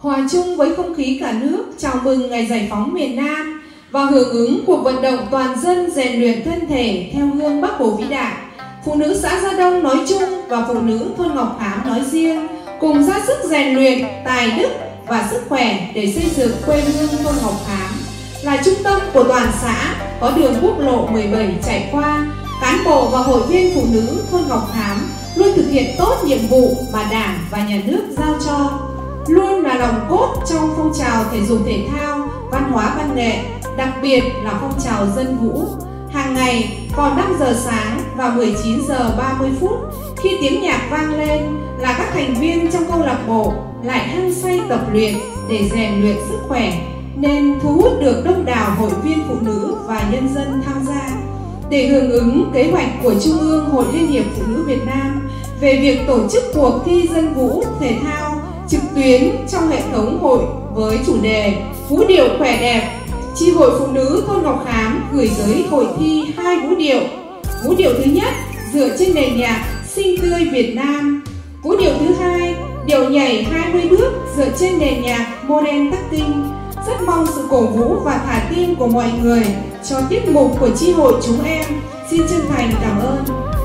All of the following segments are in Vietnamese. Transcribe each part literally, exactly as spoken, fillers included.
hòa chung với không khí cả nước chào mừng ngày giải phóng miền Nam và hưởng ứng cuộc vận động toàn dân rèn luyện thân thể theo gương Bác Hồ vĩ đại, phụ nữ xã Gia Đông nói chung và phụ nữ thôn Ngọc Khám nói riêng cùng ra sức rèn luyện tài đức và sức khỏe để xây dựng quê hương thôn Ngọc Khám là trung tâm của toàn xã, có đường quốc lộ mười bảy chạy qua. Cán bộ và hội viên phụ nữ thôn Ngọc Khám luôn thực hiện tốt nhiệm vụ mà Đảng và Nhà nước giao cho, luôn là nòng cốt trong phong trào thể dục thể thao, văn hóa văn nghệ, đặc biệt là phong trào dân vũ. Hàng ngày vào năm giờ sáng và mười chín giờ ba mươi phút, khi tiếng nhạc vang lên là các thành viên trong câu lạc bộ lại hăng say tập luyện để rèn luyện sức khỏe, nên thu hút được đông đảo hội viên phụ nữ và nhân dân tham gia. Để hưởng ứng kế hoạch của Trung ương Hội Liên hiệp Phụ nữ Việt Nam về việc tổ chức cuộc thi dân vũ thể thao trực tuyến trong hệ thống hội với chủ đề Vũ điệu khỏe đẹp, Chi hội Phụ nữ thôn Ngọc Khám gửi tới hội thi hai vũ điệu. Vũ điệu thứ nhất dựa trên nền nhạc Xinh tươi Việt Nam. Vũ điệu thứ hai, điệu nhảy hai mươi bước dựa trên nền nhạc Modern Talking. Rất mong sự cổ vũ và thả tim của mọi người cho tiết mục của chi hội chúng em. Xin chân thành cảm ơn.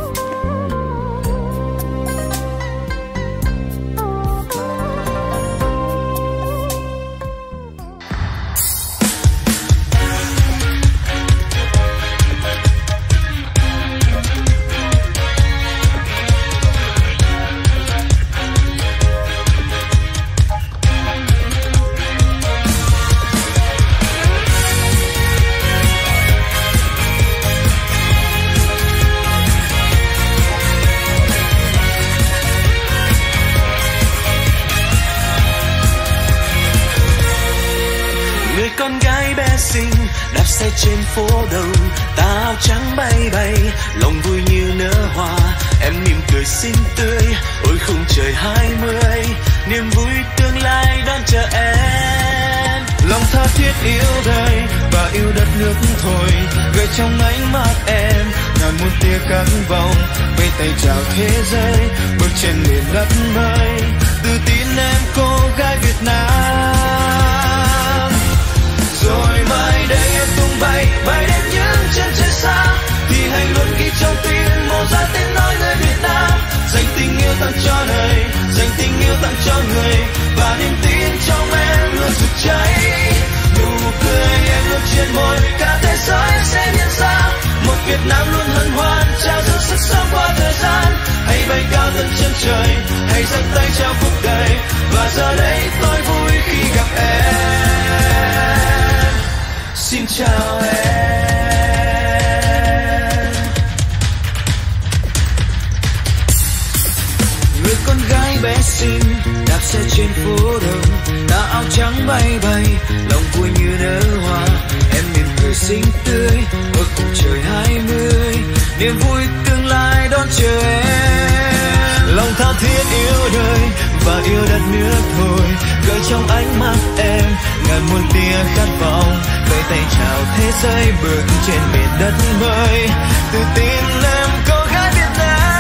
Con gái bé xinh đạp xe trên phố đông, tà áo trắng bay bay, lòng vui như nở hoa. Em mỉm cười xinh tươi, ôi khung trời hai mươi, niềm vui tương lai đón chờ em. Lòng tha thiết yêu đời và yêu đất nước thôi, gợi trong ánh mắt em ngàn muôn tia cánh vòng, vây tay chào thế giới, bước trên miền đất mới, tự tin em cô gái Việt Nam. Rồi mai đây em tung bay, bay đến những chân trời xa, thì hãy luôn ghi trong tim màu da tiếng nói người Việt Nam. Dành tình yêu tặng cho đời, dành tình yêu tặng cho người, và niềm tin trong em luôn rực cháy. Nụ cười em luôn trên môi, cả thế giới sẽ nhận ra một Việt Nam luôn hân hoan, trao dâng sức sống qua thời gian. Hãy bay cao tận chân trời, hãy giang tay trao cuộc đời, và giờ đây tôi vui khi gặp em. Xin chào em. Người con gái bé xinh đạp xe trên phố đông, tà áo trắng bay bay, lòng vui như nở hoa. Em mỉm cười xinh tươi, ước cùng trời hai mươi, niềm vui tương lai đón chờ em. Lòng tha thiết yêu đời và yêu đất nước thôi, gợi trong ánh mắt em ngàn muôn tia khát vọng, vẫy tay chào thế giới, bước trên miền đất mới, tự tin em cô gái Việt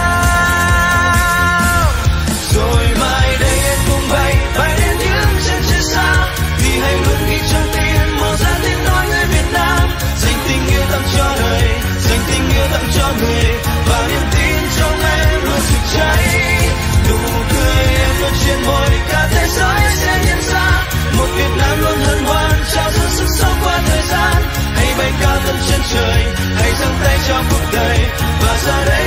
Nam. Rồi mai đây em cùng bay, bay đến những chân trời xa, thì hãy luôn ghi trong tim màu da tiếng nói người Việt Nam. Dành tình yêu tặng cho đời, dành tình yêu tặng cho người, và niềm tin trong em luôn rực cháy. Nụ cười em luôn trên môi, cả thế giới sẽ nhận ra một Việt Nam luôn hân hoan, trao dâng sức sống qua thời gian. Hãy bay cao tận chân trời, hãy giang tay cho cuộc đời, và giờ đây